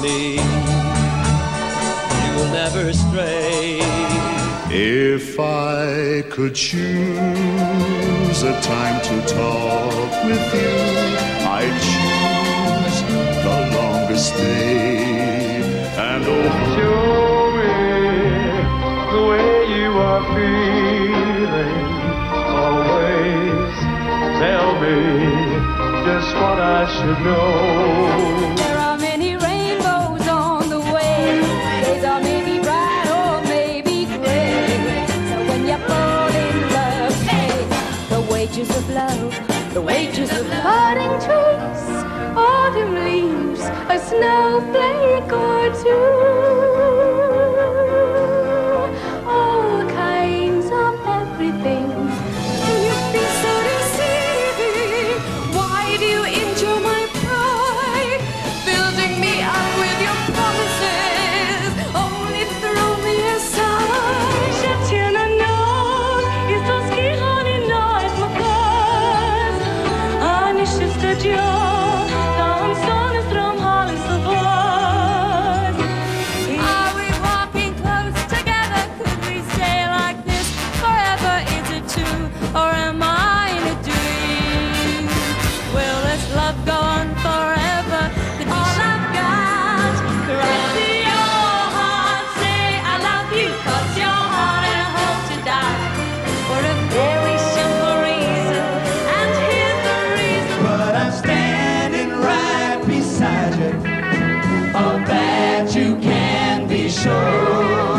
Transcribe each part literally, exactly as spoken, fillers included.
me. You'll never stray. If I could choose a time to talk with you, I'd choose the longest day. And oh, show me the way you are feeling. Always tell me just what I should know. There are many rainbows on the way. Days are maybe bright or maybe gray. So when you fall in love, hey, the wages of love, the wages of budding trees, autumn leaves, a snowflake or two. All kinds of everything. You'd be so deceiving. Why do you injure my pride? Building me up with your promises, only throw me aside. Je tiens un homme, il s'inspire in night makaz. Ani shifta Dieu, dan son strom halis of us. Are we walking close together? Could we stay like this forever? Is it true, or am I in a dream? Will this love go on forever? Could all I've got caress to your heart, say I love you, 'cause you're hard and hope to die for a very simple reason, and here's the reason. But I'm standing right beside you. Of that you can be sure.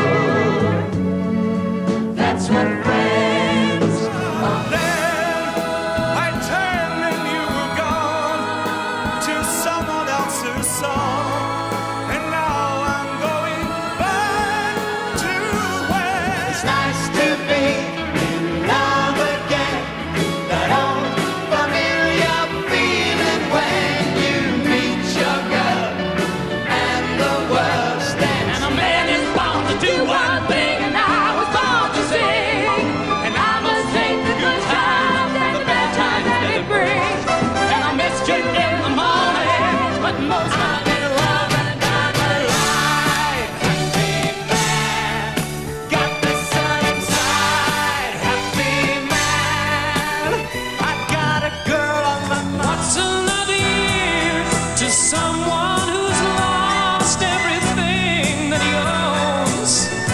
That's what friends are. Then I turned and you were gone to someone else's song. And now I'm going back to where It's nice to be in love again. That old familiar feeling when you meet your girl and the world stands. And a man is born to do one thing, and I was born to sing. And I must take the good times and the bad times that it brings. And I missed you in the morning, but most I'm in love and I'm alive. Happy man, got the sun inside. Happy man, I got a girl on my mind. What's another year to someone who's lost everything that he owns?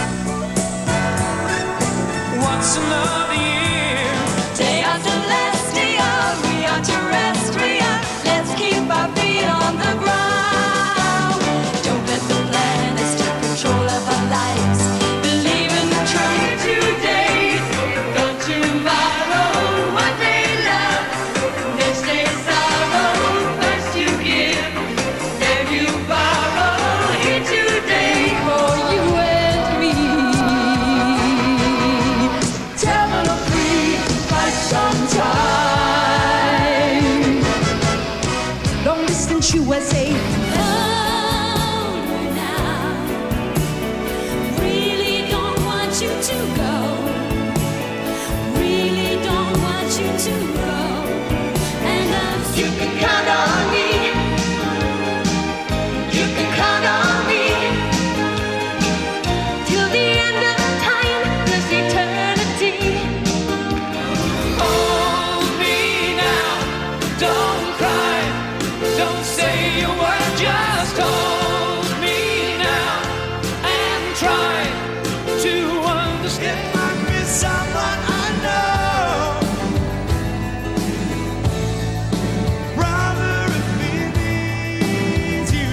What's another year? They are celestial, we are terrestrial. Let's keep our feet on the ground. Don't let the planets take control of our lives. Believe in the truth today. Go tomorrow, one day love, next day sorrow. First you give, then you borrow. Here today for you and me. Seven or three by some time. Long distance U S A. Now, really don't want you to go. Really don't want you to go. And I'm you can count on me. You can count on me. Till the end of time, there's eternity. Hold me now, don't cry, don't say a word, just hold me now and try to understand. might be someone I know. Brother, if he needs you,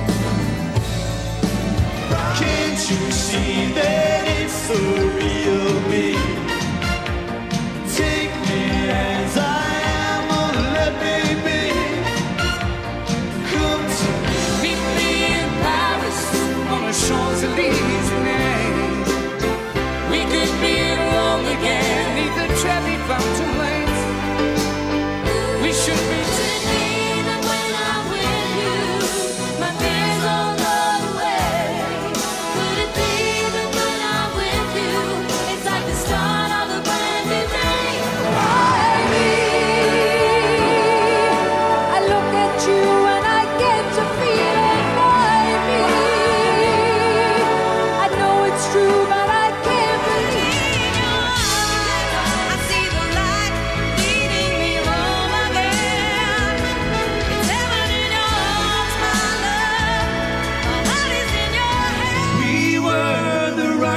can't you see that it's the real me? Take me as I am, or let me be. Come to me. Meet me in Paris on the Champs-Élysées. We could be in Rome again, neath the Trevi fountain lanes. We should be That when I'm with you, my fears all go away. Could it be that when I'm with you,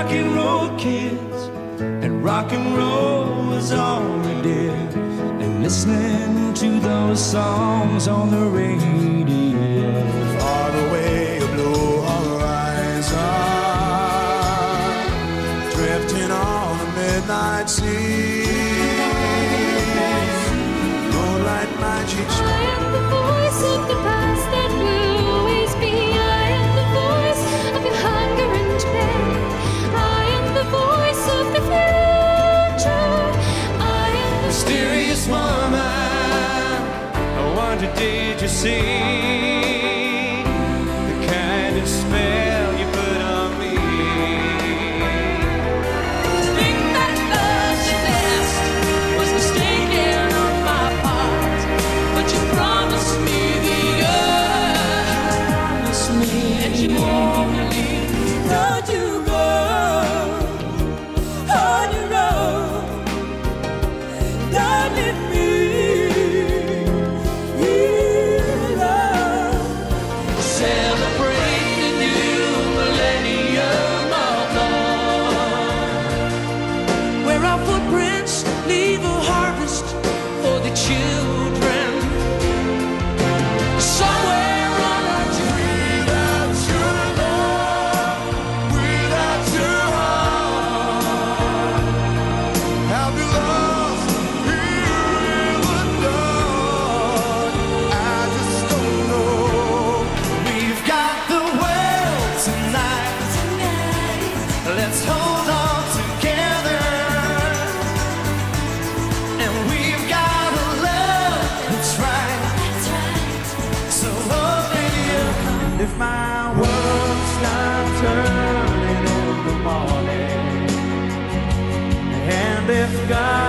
rock and roll kids, and rock and roll was all we did. And listening to those songs on the radio, far away, a blue horizon, drifting on the midnight sea. Moonlight magic. I am the voice of the past that will always be. I am the voice of your hunger and pain. I am the voice of the future. I am the Mysterious woman, I wonder did you see the kind of spell you put on me? Think that love you best was mistaken on my part, but you promised me the earth, promised me, and you won't leave. Don't you go on your own. Don't let me alone. Celebrate the new millennium of love, where our footprints leave a harvest for the children. Somewhere on our journey, without your love, without your heart, I'll be lost here in the dark. I just don't know. We've got the world tonight. Let's hold on together. And we've got a love that's right. So open your heart. If my world stopped turning in the morning, and if God